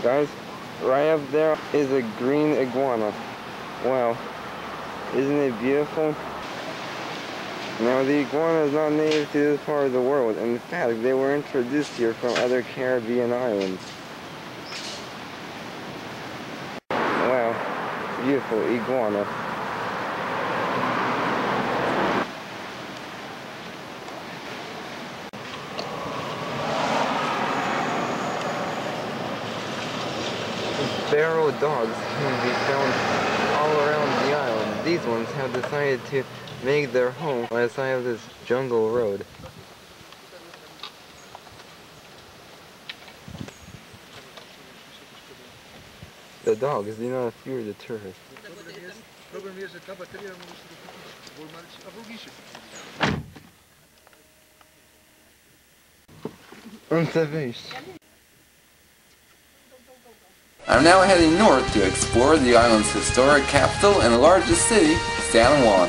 Guys, right up there is a green iguana. Wow, isn't it beautiful? Now the iguana is not native to this part of the world. In fact, they were introduced here from other Caribbean islands. Wow, beautiful iguana. Barrow dogs can be found all around the island. These ones have decided to make their home on the side of this jungle road. The dogs do not fear the tourists. I'm now heading north to explore the island's historic capital and largest city, San Juan.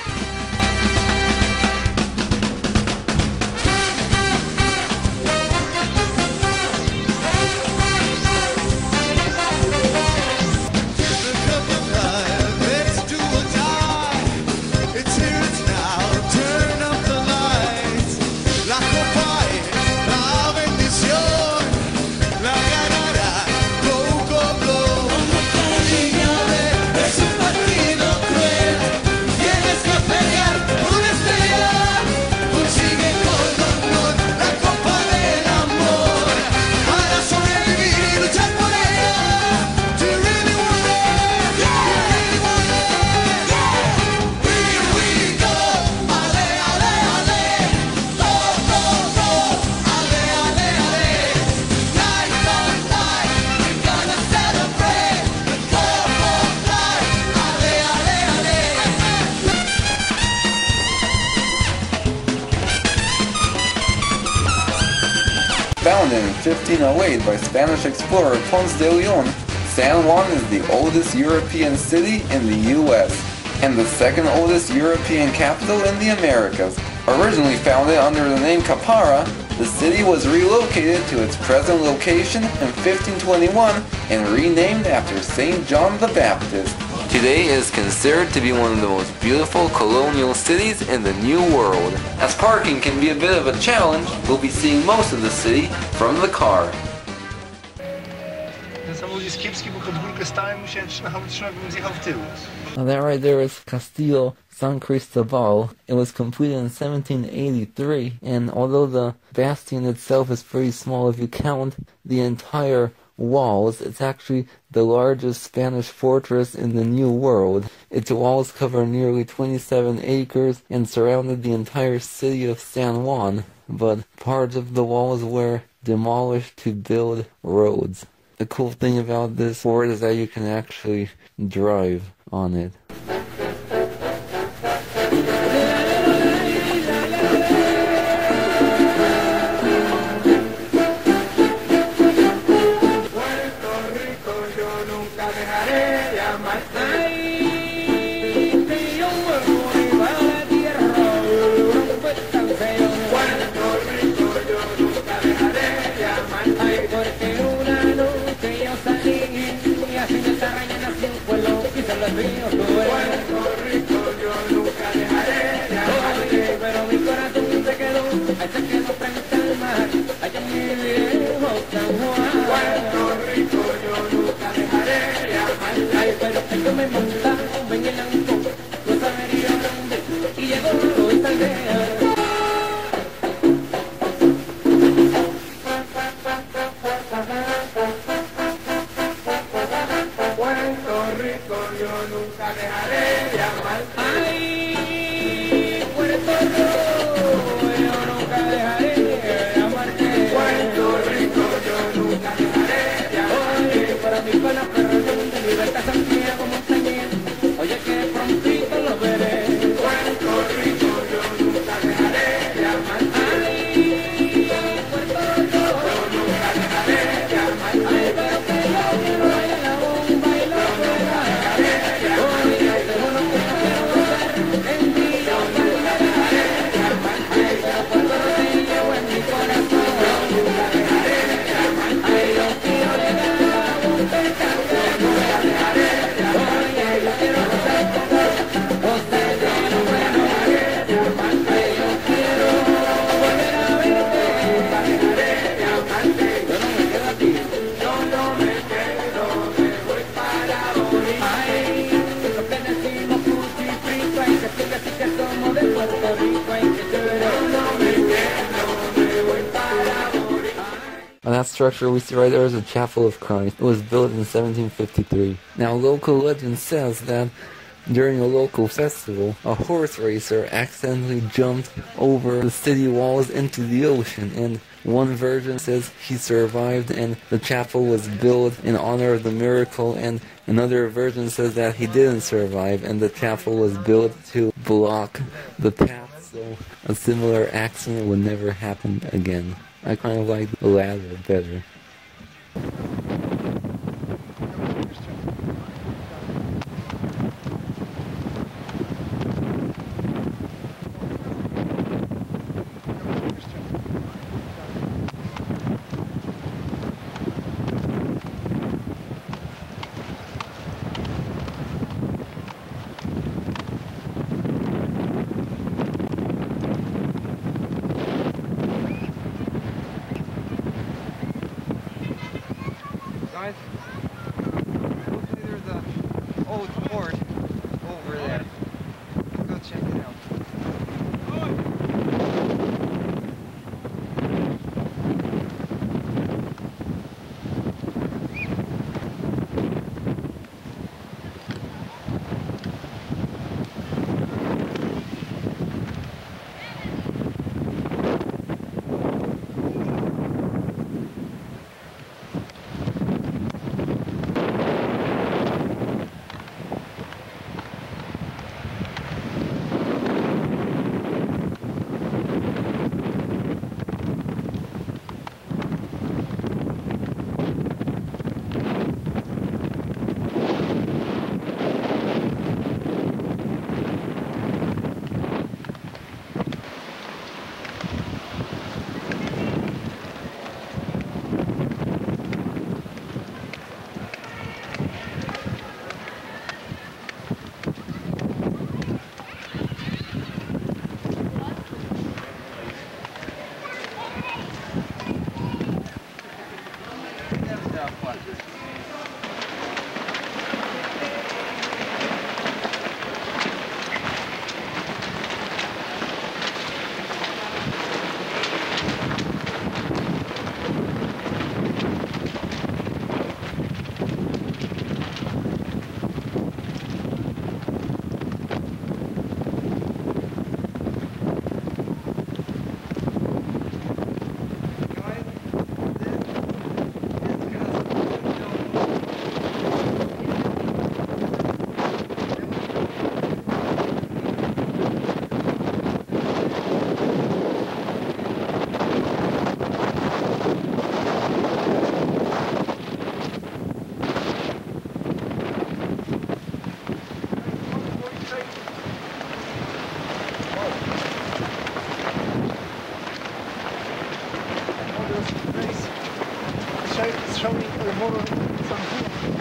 Founded in 1508 by Spanish explorer Ponce de Leon, San Juan is the oldest European city in the U.S. and the second oldest European capital in the Americas. Originally founded under the name Capara, the city was relocated to its present location in 1521 and renamed after St. John the Baptist. Today is considered to be one of the most beautiful colonial cities in the New World. As parking can be a bit of a challenge, we'll be seeing most of the city from the car. Now that right there is Castillo San Cristobal. It was completed in 1783, and although the bastion itself is pretty small, if you count the entire walls, it's actually the largest Spanish fortress in the New World. Its walls cover nearly 27 acres and surrounded the entire city of San Juan, but parts of the walls were demolished to build roads. The cool thing about this fort is that you can actually drive on it. Puerto Rico, yo nunca dejaré de amarte, pero mi corazón se quedó frente al mar, allá en mi viejo San Juan. Puerto Rico, yo nunca dejaré de amarte. Ay, pero es que me montaron, ven el ancón, no sabería dónde, y llegó a esta aldea. last structure we see right there is a Chapel of Christ. It was built in 1753. Now, local legend says that during a local festival, a horse racer accidentally jumped over the city walls into the ocean, and one version says he survived and the chapel was built in honor of the miracle, and another version says that he didn't survive and the chapel was built to block the path so a similar accident would never happen again. I kind of like the latter better. Guys, hopefully there's a old fort over there. Let's go check it out. showing the model San Juan.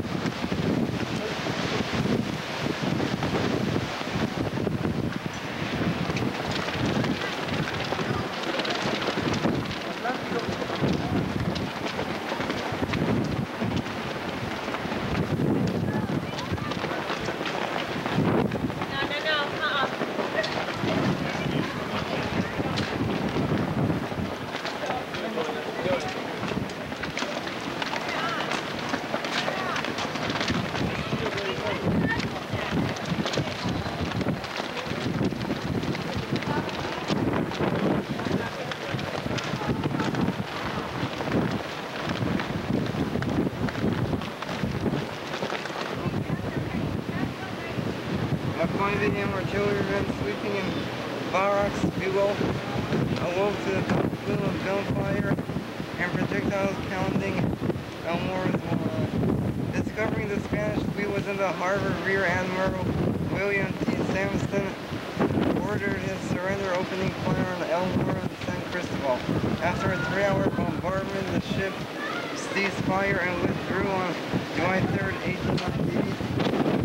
Finding him artillerymen sleeping in barracks below awoke to the boom of gunfire and projectiles pounding Elmore's wall. Discovering the Spanish fleet was in the harbor, Rear Admiral William T. Sampson ordered his surrender, opening fire on Elmore and San Cristobal. After a 3-hour bombardment, the ship ceased fire and withdrew on July 3rd, 1898.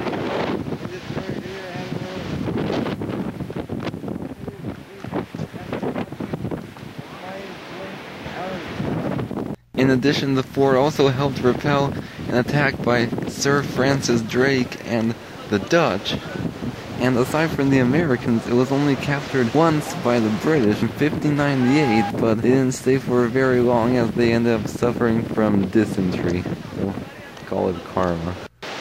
In addition, the fort also helped repel an attack by Sir Francis Drake and the Dutch And aside from the Americans, it was only captured once by the British in 1598, but they didn't stay for very long as they ended up suffering from dysentery. So, call it karma.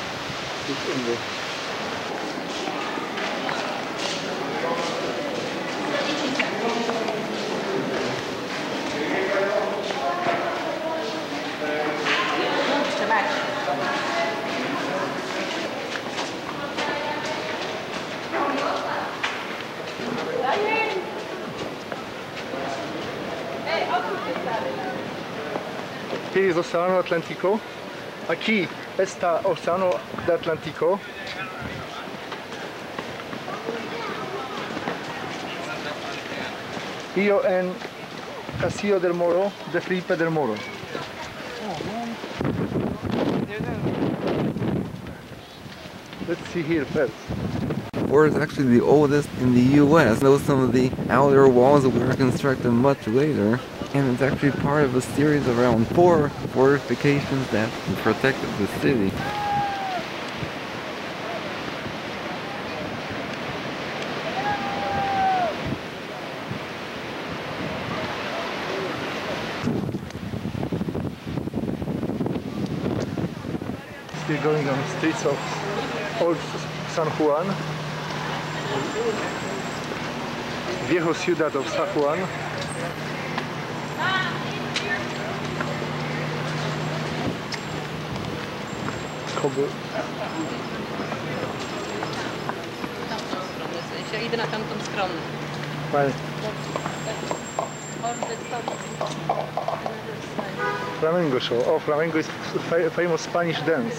Here is Oceano Atlántico. Aquí está Océano Atlántico. Y yo en Castillo del Moro de Felipe del Moro. Let's see here first. Or it's actually the oldest in the U.S. Though some of the outer walls were constructed much later. And it's actually part of a series of around 4 fortifications that protected the city. Still going on the streets of old San Juan. Viejo ciudad of San Juan. Ja idę na tamtą stronę. Right. Flamengo show. Oh, flamengo is famous Spanish dance.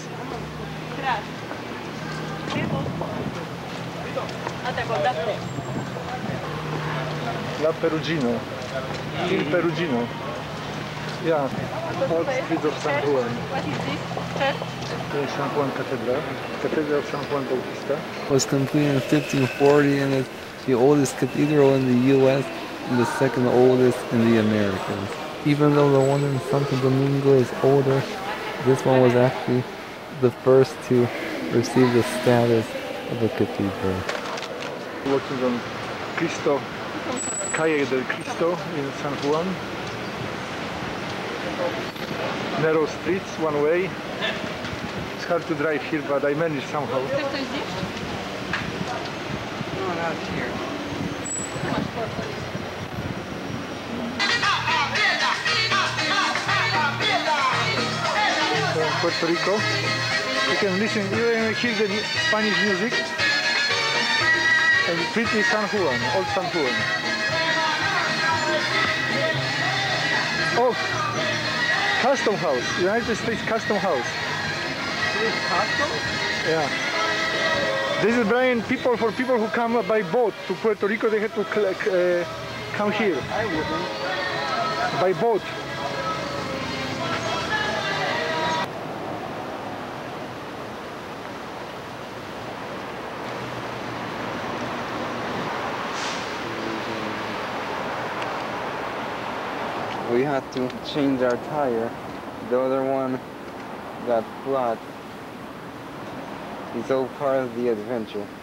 La Perugino. Il Perugino. Yeah. Old streets of San Juan. What is this? Church? San Juan Cathedral. Cathedral of San Juan Bautista. Was completed in 1540 and it's the oldest cathedral in the U.S. and the second oldest in the Americas. Even though the one in Santo Domingo is older, this one was actually the first to receive the status of a cathedral. Working on Cristo, Calle del Cristo in San Juan. Narrow streets, one way. It's hard to drive here, but I managed somehow. Chce ktoś zjeść? No, not here. Masz portfel. Puerto Rico. You can listen, you can hear the Spanish music. And pretty San Juan, old San Juan. Oh, Custom House, United States Custom House. Yeah. This is Brian. For people who come by boat to Puerto Rico, they have to come here. I wouldn't. By boat. We had to change our tire. The other one got flat. It's all part of the adventure.